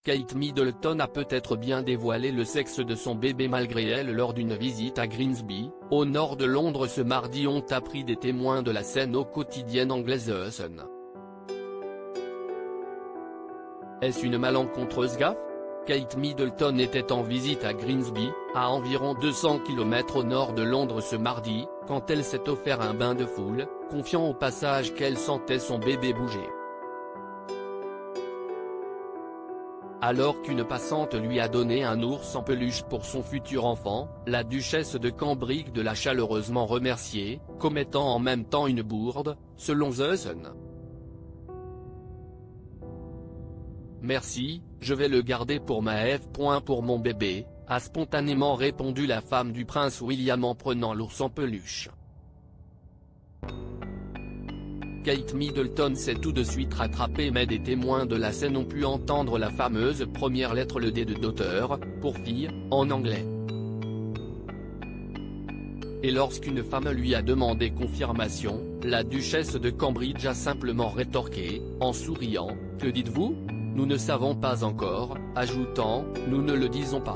Kate Middleton a peut-être bien dévoilé le sexe de son bébé malgré elle lors d'une visite à Grimsby, au nord de Londres ce mardi, ont appris des témoins de la scène au quotidien anglais The Sun. Est-ce une malencontreuse gaffe? Kate Middleton était en visite à Grimsby, à environ 200 km au nord de Londres ce mardi, quand elle s'est offert un bain de foule, confiant au passage qu'elle sentait son bébé bouger. Alors qu'une passante lui a donné un ours en peluche pour son futur enfant, la duchesse de Cambridge l'a chaleureusement remercié, commettant en même temps une bourde, selon The Sun. Merci, je vais le garder pour ma F. Pour mon bébé, a spontanément répondu la femme du prince William en prenant l'ours en peluche. Kate Middleton s'est tout de suite rattrapée, mais des témoins de la scène ont pu entendre la fameuse première lettre le D de daughter, pour fille, en anglais. Et lorsqu'une femme lui a demandé confirmation, la duchesse de Cambridge a simplement rétorqué, en souriant, « Que dites-vous ? Nous ne savons pas encore », ajoutant, « Nous ne le disons pas ».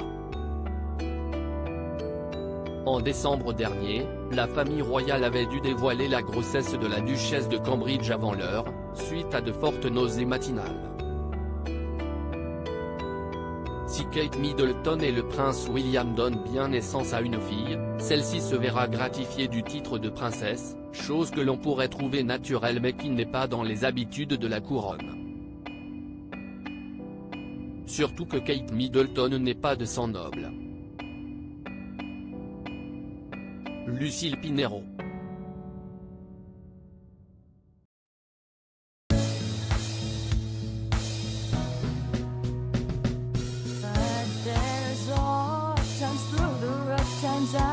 En décembre dernier, la famille royale avait dû dévoiler la grossesse de la duchesse de Cambridge avant l'heure, suite à de fortes nausées matinales. Si Kate Middleton et le prince William donnent bien naissance à une fille, celle-ci se verra gratifiée du titre de princesse, chose que l'on pourrait trouver naturelle mais qui n'est pas dans les habitudes de la couronne. Surtout que Kate Middleton n'est pas de sang noble. Lucille Pinheiro. But there's all times through the rough times